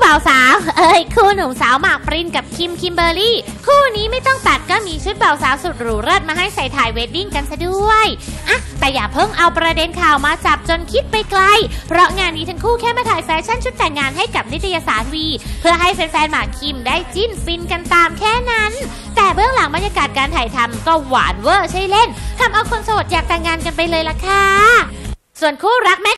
บ่าวสาวคู่หนุ่มสาวหมากปรินกับคิมเบอร์รี่คู่นี้ไม่ต้องตัดก็มีชุดบ่าวสาวสุดหรูเลิศมาให้ใส่ถ่ายเวดดิ้งกันซะด้วยอ่ะแต่อย่าเพิ่งเอาประเด็นข่าวมาจับจนคิดไปไกลเพราะงานนี้ทั้งคู่แค่มาถ่ายแฟชั่นชุดแต่งงานให้กับนิตยสารวีเพื่อให้แฟนๆหมากคิมได้จิ้นฟินกันตามแค่นั้นแต่เบื้องหลังบรรยากาศการถ่ายทำก็หวานเวอร์ใช่เล่นทำเอาคนโสดอยากแต่งงานกันไปเลยล่ะค่ะส่วนคู่รักแม่